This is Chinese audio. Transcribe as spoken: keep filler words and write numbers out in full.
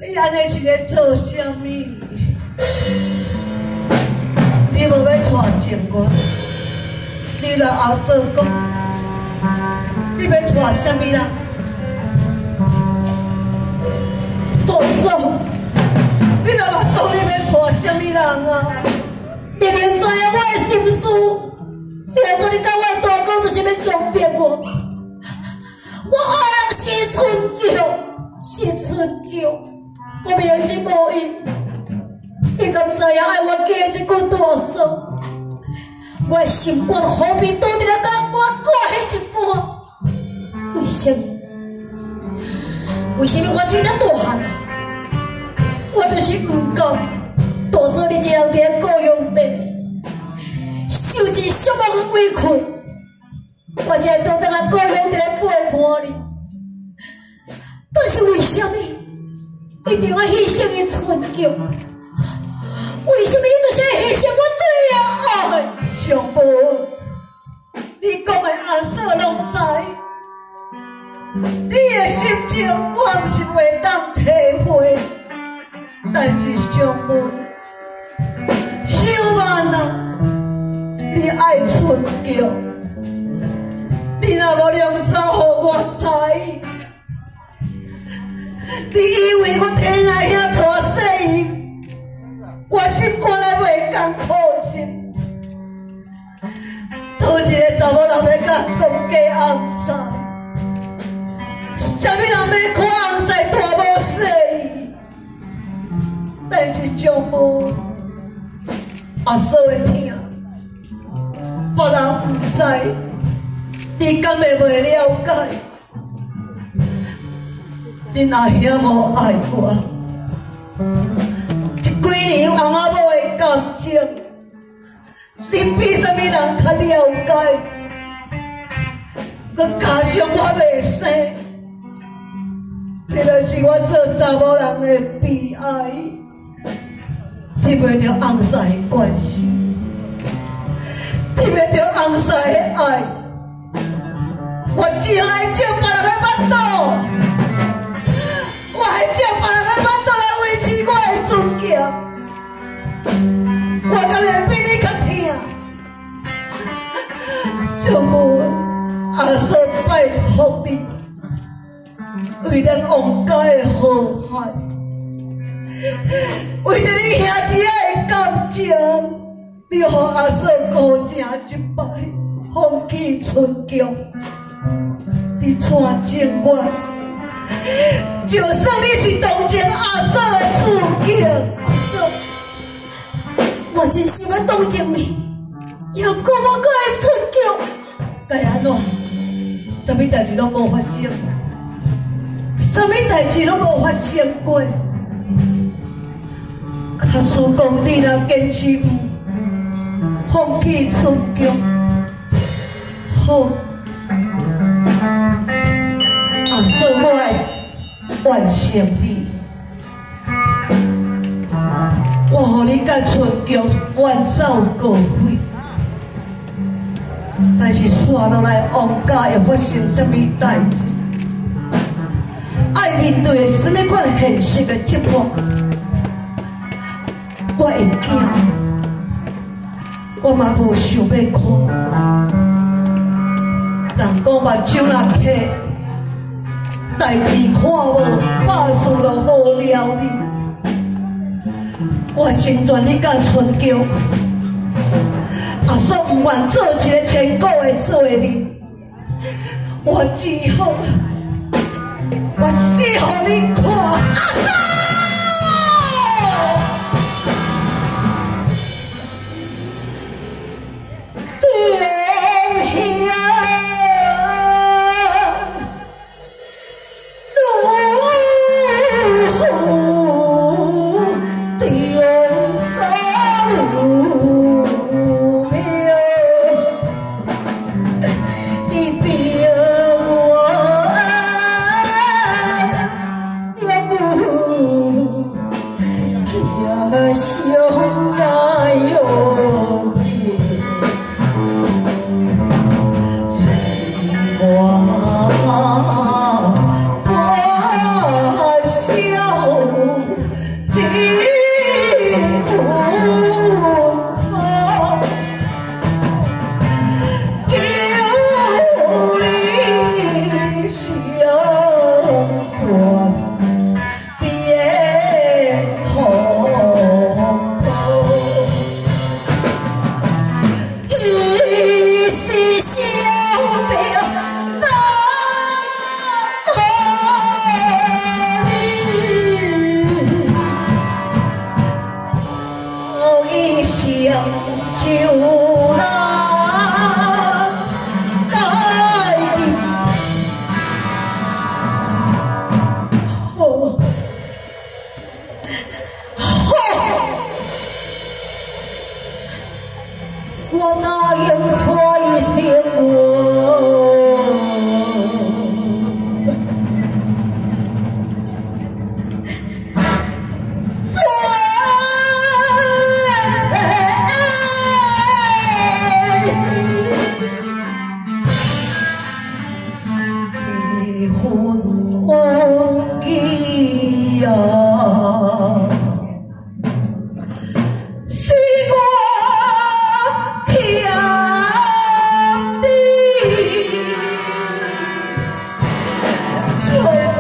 你安尼是咧做啥物？你无要带情我？你来后说讲，你要带啥物人？大嫂，你若捌讲你要带啥物人啊？ 明明知影我的心事，谁说你甲我大哥就是要强骗我？我爱人是春娇，是春娇，我明知无意，你敢知影爱我嫁一个大嫂？我的心肝好比倒伫了甲我割迄一半，为什么？为什么我这么大汉啊？我就是唔甘，大嫂你一人伫个高阳边，受尽什么的委屈，我才会倒当啊高阳伫咧陪伴你。但是为什么一定要牺牲伊春娇？为什么你就是要牺牲我对伊的爱？ 上无，你讲的阿嫂拢知，你的心情我毋是袂当体会，但是上无，小万啊，你爱春娇，你若无良走互我知，你以为我天来遐拖死伊，我心肝来袂甘苦心。讨一个查某人要甲讲假红菜，啥物人要看红菜大无细伊？但是上无阿嫂会听，别人唔知，你敢会袂了解？你若遐无爱我，这几年翁仔某的感情。你比什么人较了解？佮加上我袂生，这就是我做查某人的悲哀。得袂着红婿的关系，得袂着红婿的爱，我只爱借别人的巴肚，我还借别人的巴肚来维持我的尊严。我甘会比你较疼？上无阿嫂拜托你，为咱王家的和谐，为着你兄弟仔的感情，你予阿嫂孤正一摆，放弃春娇，你带情我，就算你是同情阿嫂的处境，阿嫂。我真想要同情你，又讲我个会春娇，该安怎？什么代志拢无发生，什么代志拢无发生过。假使讲你若坚持唔放弃春娇，好，阿嫂我会完成你。我予你甲春娇远走高飞，但是刷落来王家会发生什么代志？爱面对什么款现实的折磨？我会惊，我嘛无想要看。人讲目睭若开，代志看无，百事就好了哩。我成全你甲春娇，阿嫂唔愿做一个千古的做你，我只好我死予你看，阿嫂。 你别我， 救我！